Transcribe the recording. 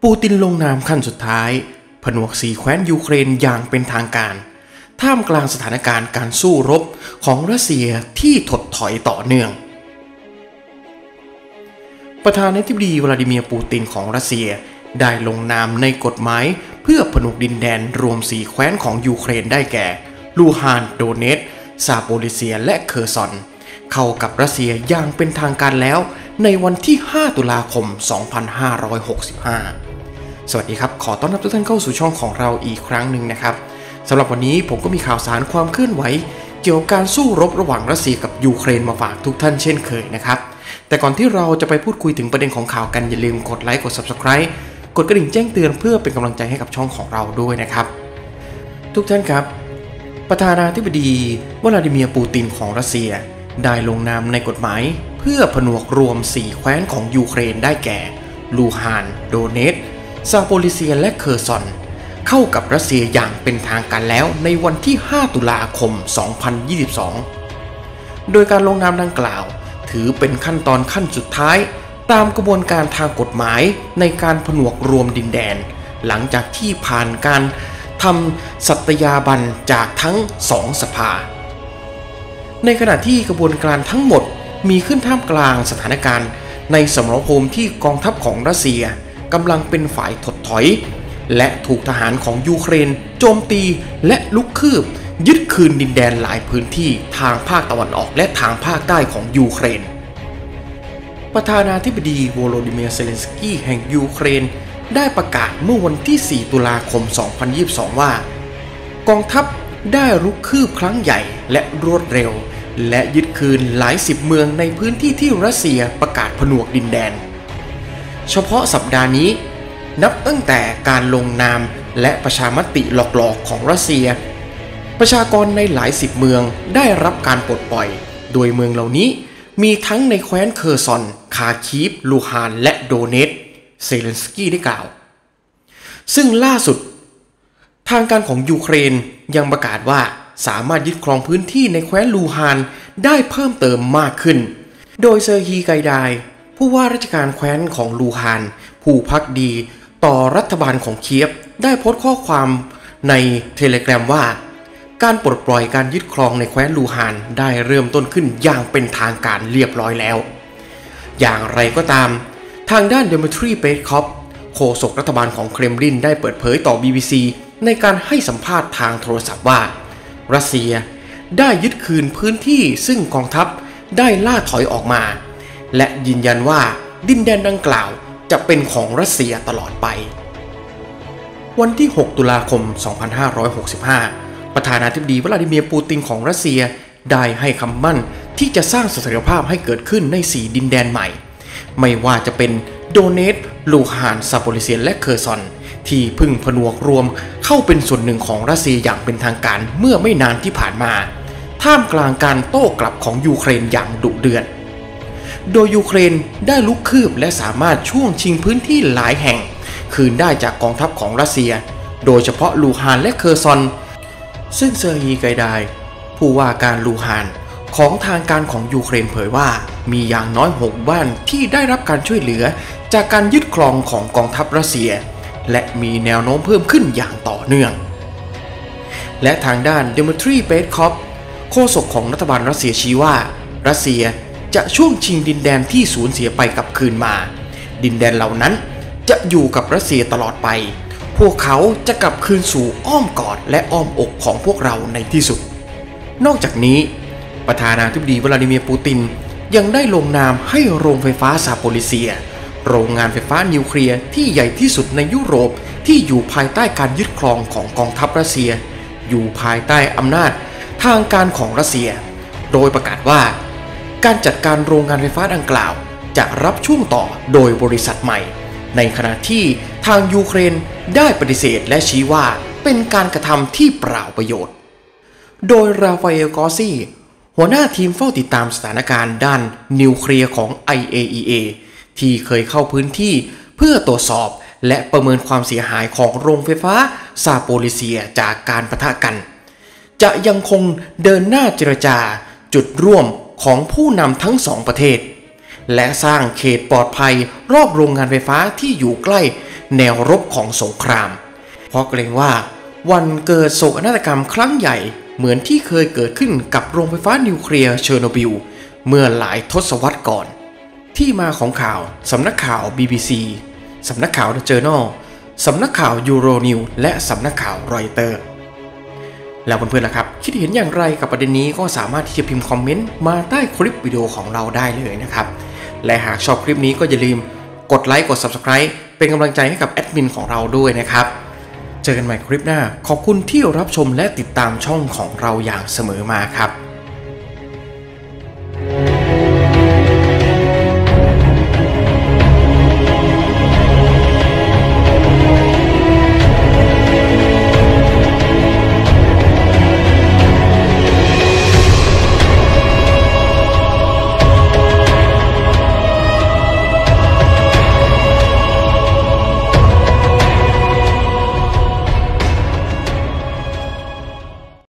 ปูตินลงนามขั้นสุดท้ายผนวก4แคว้นยูเครนอย่างเป็นทางการท่ามกลางสถานการณ์การสู้รบของรัสเซียที่ถดถอยต่อเนื่องประธานาธิบดีวลาดิเมียร์ปูตินของรัสเซียได้ลงนามในกฎหมายเพื่อผนวกดินแดนรวม4แคว้นของยูเครนได้แก่ลูฮานโดเนตซาโปลิเซียและเคอร์ซอนเข้ากับรัสเซียอย่างเป็นทางการแล้วในวันที่5ตุลาคม2565สวัสดีครับขอต้อนรับทุกท่านเข้าสู่ช่องของเราอีกครั้งหนึ่งนะครับสำหรับวันนี้ผมก็มีข่าวสารความเคลื่อนไหวเกี่ยวกับการสู้รบระหว่างรัสเซียกับยูเครนมาฝากทุกท่านเช่นเคยนะครับแต่ก่อนที่เราจะไปพูดคุยถึงประเด็นของข่าวกันอย่าลืมกดไลค์กด Subscribe กดกระดิ่งแจ้งเตือนเพื่อเป็นกำลังใจให้กับช่องของเราด้วยนะครับทุกท่านครับประธานาธิบดีวลาดิเมียร์ปูตินของรัสเซียได้ลงนามในกฎหมายเพื่อผนวกรวม4แคว้นของยูเครนได้แก่ลูฮานโดเนตซาโปลิเซียและเคอร์ซอนเข้ากับรัสเซียอย่างเป็นทางการแล้วในวันที่5ตุลาคม2022โดยการลงนามดังกล่าวถือเป็นขั้นตอนขั้นสุดท้ายตามกระบวนการทางกฎหมายในการผนวกรวมดินแดนหลังจากที่ผ่านการทำสัตยาบันจากทั้ง2สภาในขณะที่กระบวนการทั้งหมดมีขึ้นท่ามกลางสถานการณ์ในสมรภูมิที่กองทัพของรัสเซียกำลังเป็นฝ่ายถดถอยและถูกทหารของยูเครนโจมตีและลุกคืบยึดคืนดินแดนหลายพื้นที่ทางภาคตะวันออกและทางภาคใต้ของยูเครนประธานาธิบดีโวโลดิเมียร์เซเลนสกี้แห่งยูเครนได้ประกาศเมื่อวันที่4ตุลาคม2022ว่ากองทัพได้รุกคืบครั้งใหญ่และรวดเร็วและยึดคืนหลายสิบเมืองในพื้นที่ที่รัสเซียประกาศผนวกดินแดนเฉพาะสัปดาห์นี้นับตั้งแต่การลงนามและประชามติหลอกๆของรัสเซียประชากรในหลายสิบเมืองได้รับการปลดปล่อยโดยเมืองเหล่านี้มีทั้งในแคว้นเคอร์ซอนคาคีฟลูฮานและโดเนตเซเลนสกี้ได้กล่าวซึ่งล่าสุดทางการของยูเครนยังประกาศว่าสามารถยึดครองพื้นที่ในแคว้นลูฮานได้เพิ่มเติมมากขึ้นโดยเซอร์ฮีไกดายผู้ว่าราชการแคว้นของลูฮานผู้ภักดีต่อรัฐบาลของเคียฟได้โพสต์ข้อความในเทเลแกรมว่าการปลดปล่อยการยึดครองในแคว้นลูฮานได้เริ่มต้นขึ้นอย่างเป็นทางการเรียบร้อยแล้วอย่างไรก็ตามทางด้านเดมิทรีเปสคอฟโฆษกรัฐบาลของเครมลินได้เปิดเผยต่อ BBC ในการให้สัมภาษณ์ทางโทรศัพท์ว่ารัสเซียได้ยึดคืนพื้นที่ซึ่งกองทัพได้ล่าถอยออกมาและยืนยันว่าดินแดนดังกล่าวจะเป็นของรัสเซียตลอดไปวันที่6ตุลาคม2565ประธานาธิบดีวลาดิเมียร์ปูตินของรัสเซียได้ให้คำมั่นที่จะสร้างเสถียรภาพให้เกิดขึ้นใน4ดินแดนใหม่ไม่ว่าจะเป็นโดเนตลูฮานซาโปลิเซียและเคอร์ซอนที่เพิ่งผนวกรวมเข้าเป็นส่วนหนึ่งของรัสเซียอย่างเป็นทางการเมื่อไม่นานที่ผ่านมาท่ามกลางการโต้กลับของยูเครนอย่างดุเดือดโดยยูเครนได้ลุกคืบและสามารถช่วงชิงพื้นที่หลายแห่งคืนได้จากกองทัพของรัสเซียโดยเฉพาะลูฮานและเคอร์ซอนซึ่งเซอร์ฮีไกดายผู้ว่าการลูฮานของทางการของยูเครนเผยว่ามีอย่างน้อย6บ้านที่ได้รับการช่วยเหลือจากการยึดครองของกองทัพรัสเซียและมีแนวโน้มเพิ่มขึ้นอย่างต่อเนื่องและทางด้านเดมิทรีเปสคอฟโฆษกของรัฐบาลรัสเซียชี้ว่ารัสเซียจะช่วงชิงดินแดนที่สูญเสียไปกลับคืนมาดินแดนเหล่านั้นจะอยู่กับรัสเซียตลอดไปพวกเขาจะกลับคืนสู่อ้อมกอดและอ้อมอกของพวกเราในที่สุดนอกจากนี้ประธานาธิบดีวลาดิเมียร์ปูตินยังได้ลงนามให้โรงไฟฟ้าซาโปลิเซียโรงงานไฟฟ้านิวเคลียร์ที่ใหญ่ที่สุดในยุโรปที่อยู่ภายใต้การยึดครองของกองทัพรัสเซียอยู่ภายใต้อำนาจทางการของรัสเซียโดยประกาศว่าการจัดการโรงงานไฟฟ้าดังกล่าวจะรับช่วงต่อโดยบริษัทใหม่ในขณะที่ทางยูเครนได้ปฏิเสธและชี้ว่าเป็นการกระทำที่เปล่าประโยชน์โดยราฟาเอล กอซี่หัวหน้าทีมเฝ้าติดตามสถานการณ์ด้านนิวเคลียร์ของ IAEA ที่เคยเข้าพื้นที่เพื่อตรวจสอบและประเมินความเสียหายของโรงไฟฟ้าซาโปลิเซียจากการปะทะกันจะยังคงเดินหน้าเจรจาจุดร่วมของผู้นำทั้ง2ประเทศและสร้างเขตปลอดภัยรอบโรงงานไฟฟ้าที่อยู่ใกล้แนวรบของสงครามเพราะเกรงว่าวันเกิดโศกนาฏกรรมครั้งใหญ่เหมือนที่เคยเกิดขึ้นกับโรงไฟฟ้านิวเคลียร์เชอร์โนบิลเมื่อหลายทศวรรษก่อนที่มาของข่าวสำนักข่าว BBC สำนักข่าว The Journal สำนักข่าว Euronews และสำนักข่าวรอยเตอร์แล้วเพื่อนๆล่ะครับคิดเห็นอย่างไรกับประเด็นนี้ก็สามารถที่จะพิมพ์คอมเมนต์มาใต้คลิปวิดีโอของเราได้เลยนะครับและหากชอบคลิปนี้ก็อย่าลืมกดไลค์กด Subscribe เป็นกำลังใจให้กับแอดมินของเราด้วยนะครับเจอกันใหม่คลิปหน้าขอบคุณที่รับชมและติดตามช่องของเราอย่างเสมอมาครับ